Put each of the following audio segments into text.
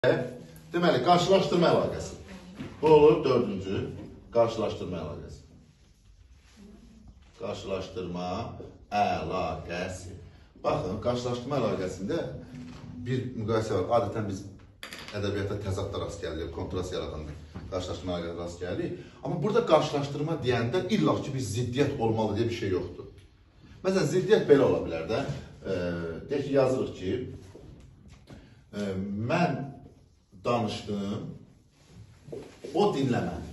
Deməli, qarşılaşdırma əlaqəsi. Bu olur dördüncü qarşılaşdırma əlaqəsi. Qarşılaşdırma əlaqəsi. Baxın, qarşılaşdırma əlaqəsində bir müqayisə var. Adətən biz ədəbiyyatda təzadda rast gəlirik, kontrast yaratan qarşılaşdırma əlaqəsi rast gəlirik. Amma burada qarşılaşdırma deyəndə illa ki, bir ziddiyyət olmalı deyə bir şey yoxdur. Məsələn, ziddiyyət belə ola bilər də. Deyək ki, yazırıq ki, mən danışdım, o dinləmədi.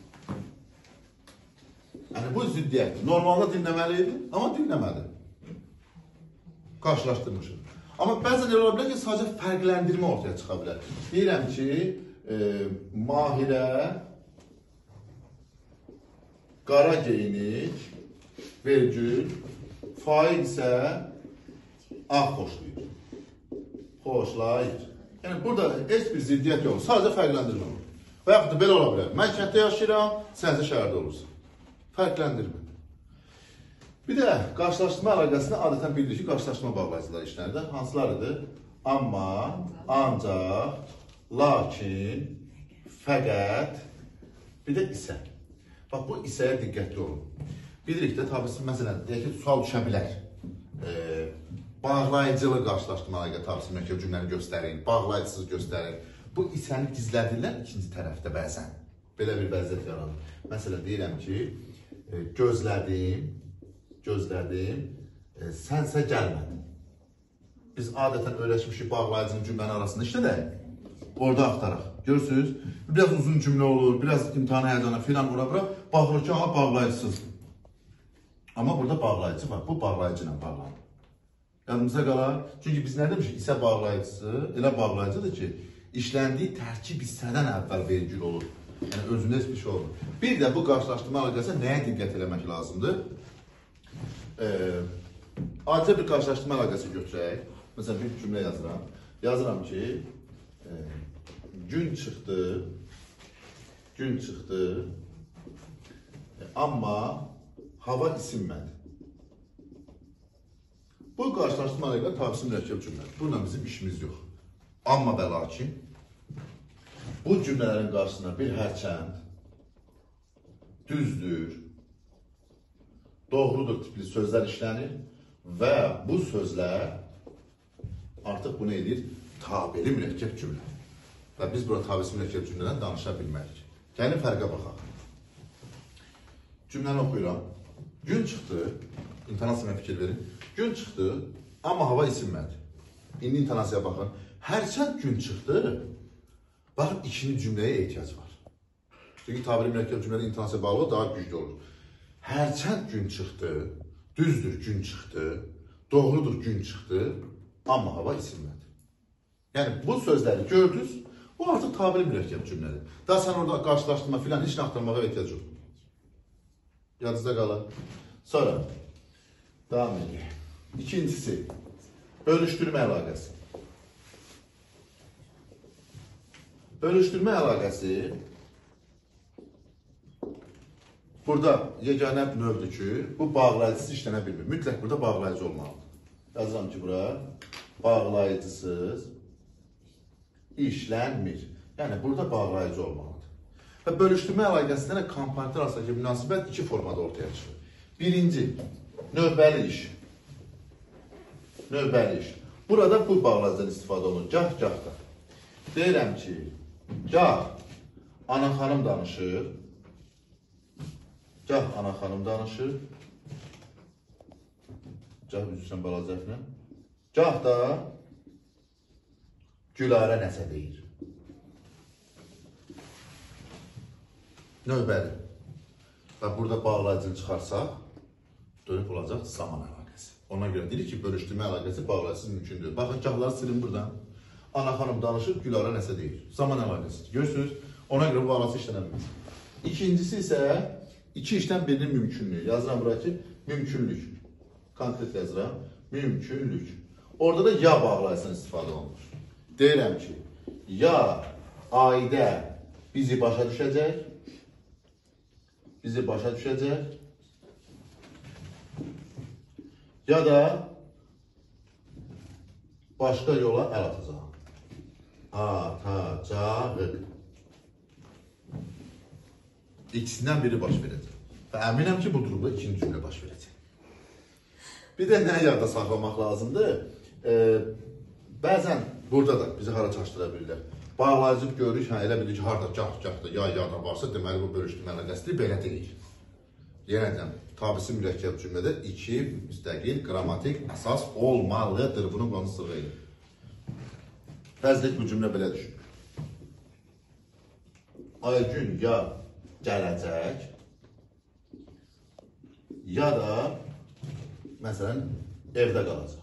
Yəni, bu ziddiyyətdir. Normalda dinləməliydi, amma dinləmədi. Qarşılaşdırmışım. Amma bəzən elə ola bilər ki, sadəcə fərqləndirmə ortaya çıxa bilər. Deyirəm ki, Mahirə qara geyinir, vergül, Faik isə ağ xoşlayır. Xoşlayır. Yəni, burada heç bir ziddiyyət yoxdur. Sadəcə fərqləndirmə olur. Və yaxud da belə ola bilər. Mən kənddə yaşayıram, sən isə şəhərdə olursan. Fərqləndirmə. Bir də qarşılaşdırma əlaqəsində adətən bilirik ki, qarşılaşdırma bağlayıcılar işlərdə hansılarıdır? Amma, ancaq, lakin, fəqət, bir də isə. Bax, bu isəyə diqqətli olun. Bilirik də, tabi siz, məsələn, deyək ki, sual düşə bilər. Bağlayıcılı qarşılaşdırma əlaqə tavsiyə mərkəb cümləni göstərin, bağlayıcısız göstərin. Bu isəni gizlədirlər ikinci tərəfdə bəzən. Belə bir vəziyyət yaranır. Məsələn, deyirəm ki, gözlədim, sənsə gəlmədin. Biz adətən öyrəşmişik bağlayıcının cümlənin arasında işlədək. Orada axtaraq. Görürsünüz, biraz uzun cümlə olur, biraz imtihan həyəcana filan ura-bura. Baxırıq ki, amma bağlayıcısız. Amma burada bağlayıcı var. Bu bağlayıcı ilə bağlanır. Yadımıza qalar. Çünki biz nə demişik? İsə bağlayıcısı elə bağlayıcıdır ki, işləndiyi tərkib hissədən əvvəl vergül olur. Yəni, özündə heç bir şey olur. Bir də bu qarşılaşdırma əlaqəsində nəyə diqqət eləmək lazımdır? Acilə bir qarşılaşdırma əlaqəsi götürək. Məsələn, bir cümlə yazıram. Yazıram ki, gün çıxdı, amma hava isinmədi. Bu qarşılaşdırma əlaqə tavsiyə mürəkkəb cümlədir. Bununla bizim işimiz yox. Amma və lakin bu cümlələrin qarşısına bir hərçənd, düzdür, doğrudur tipli sözlər işlənir və bu sözlər artıq bu nə edir? Tabeli mürəkkəb cümlə. Və biz burada tabeli mürəkkəb cümlədən danışa bilmərik. Gəlin fərqə baxaq. Cümləni oxuyuram. Gün çıxdı, intonasiyaya fikir verin. Gün çıxdı, amma hava isinmədi. İndi intonasiyaya baxın. Hərçənd gün çıxdı, baxın, ikinci cümləyə ehtiyac var. Çünki tabiri mürəkkəb cümlədə intonasiya bağlı daha güclü olur. Hərçənd gün çıxdı, düzdür gün çıxdı, doğrudur gün çıxdı, amma hava isinmədi. Yəni, bu sözləri gördünüz, bu artıq tabiri mürəkkəb cümlədir. Daha sən orada qarşılaşdırma filan heç nə axtarmağa ehtiyac yox. Yadınızda qalır. Sonra, devam edək. İkincisi, bölüşdürmə əlaqəsi. Bölüşdürmə əlaqəsi burada yeganə növdür ki, bu bağlayıcısız işlənə bilmir. Mütləq burada bağlayıcı olmalıdır. Yazıram ki, bura bağlayıcısız işlənmir. Yəni, burada bağlayıcı olmalıdır. Və bölüşdürmə əlaqəsində komponentlər arasındakı münasibət iki formada ortaya çıxır. Birinci, növbəli iş. Növbəli iş. Burada bu bağlayıcıdan istifadə olunur. Gah da. Deyirəm ki, gah ana xanım danışır, gah ana xanım danışır, gah üzrsən balaca əflə, gah da Gülarə nəsə deyir. Növbəli. Və burada bağlayıcını çıxarsaq, dönüb olacaq zaman əlaqəsi. Ona görə deyirik ki, bölüşdürmə əlaqəsi bağlayıcısız mümkündür. Baxın, gahları silin buradan. Ana xanım danışır, Gülarə nəsə deyir. Zaman əlaqəsidir. Görürsünüz, ona görə bu arası işlənəmir. İkincisi isə iki işdən birinin mümkünlüyü. Yazıram bura ki, mümkünlük. Konkret yazıram, mümkünlük. Orada da ya bağlayıcısından istifadə olunur. Deyirəm ki, ya aidə bizi başa düşəcək, ya da başqa yola əl atacaq. atacağıq. İkisindən biri baş verəcək. Və əminəm ki, bu durumda ikinci cümlə baş verəcək. Bir də nə yadda saxlamaq lazımdır? Bəzən burada da bizi hara çaşdıra bilirlər. Bağlayıcı görürük, elə bilir ki, harada gah-gahda ya-da varsa, deməli bu bölüşdürmə əlaqəsidir, belə deyil. Yenə deyəm, tabisi mürəkkəb cümlədə iki müstəqil qrammatik əsas olmalıdır. Bunun qanunu ilə. Bəzək bu cümlə belə düşün. Aygün ya gələcək, ya da məsələn evdə qalacaq.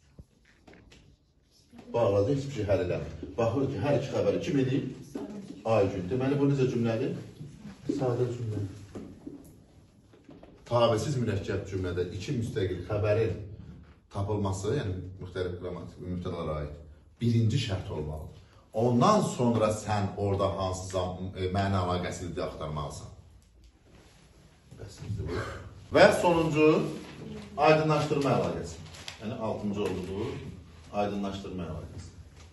Bağladı, heç bir şey həll eləmir. Baxır ki, hər iki xəbəri kim edib? Aygün. Deməli, bu necə cümlədir? Sadə cümlə. Tabisiz mürəkkəb cümlədə iki müstəqil xəbərin tapılması, yəni müxtəlif qrammatik mübtədalara aid birinci şərt olmalıdır. Ondan sonra sən orada hansısa məna əlaqəsizliyi axtarmalısan. Və sonuncu, aydınlaşdırma əlaqəsi. Yəni, 6-cı oldu bu, aydınlaşdırma əlaqəsi.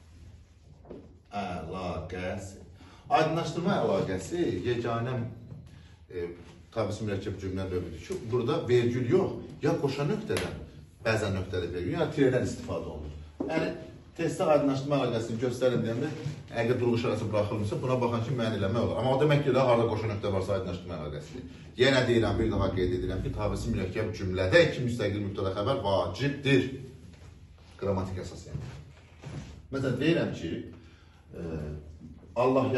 Aydınlaşdırma əlaqəsi yeganə tabisi mürəkkəb cümlə növüdür ki, burada vergül yox, ya qoşa nöqtədən, bəzən nöqtəli vergül, ya tirədən istifadə olunur. Yəni, testdə aydınlaşdırma əlaqəsini göstərin deyəndə, əgər durğuş arası buraxılmışsa, buna baxan ki, mən eləmək olur. Amma o demək ki, harada qoşa nöqtə varsa aydınlaşdırma əlaqəsidir. Yenə deyirəm, bir daha qeyd edirəm ki, tabisi mürəkkəb cümlədə iki müstəqil mübtəda xəbər vacibdir. Qrammatik əsas yəni. Məsələn, deyirəm ki, Allah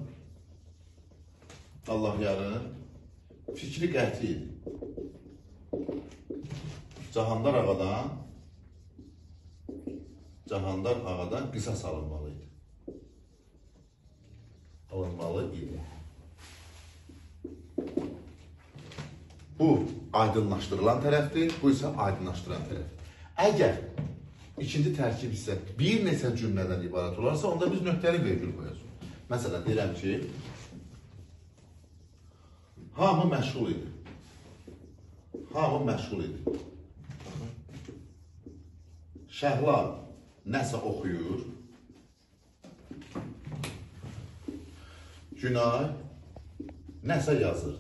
yarın fikri qəti idi. Cahandar ağadan qisas alınmalı idi. Bu aydınlaşdırılan tərəfdir, bu isə aydınlaşdıran tərəfdir. Əgər ikinci tərkib isə bir neçə cümlədən ibarət olarsa, onda biz nöqtəli vergül qoyacağıq. Məsələn, deyirəm ki, hamı məşğul idi. Şəhla nəsə oxuyur. Günay nəsə yazır.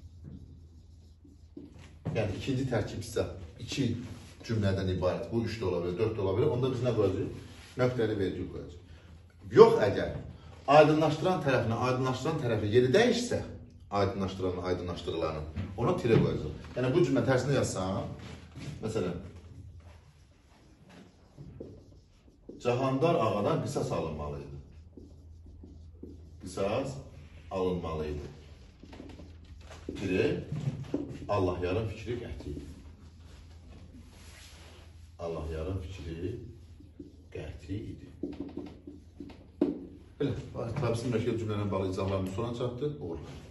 Yəni, ikinci tərkib isə iki cümlədən ibarət. Bu 3 də ola bilər, 4 də ola bilər. Onda biz nə qoyacaq? Nöqtəli vergül qoyacaq. Yox, əgər aydınlaşdıran tərəfi yeri dəyişsə, aydınlaşdırılanın, ona tirə qoyacaq. Yəni, bu cümlə tərsində yazsam, məsələn, Cahandar ağadan qisas alınmalıydı. Tiri, Allah yarın fikri qəti idi. Belə, tabisi mürəkkəb cümlələ bağlı izahlarımız sona çatdı. Uğurlar.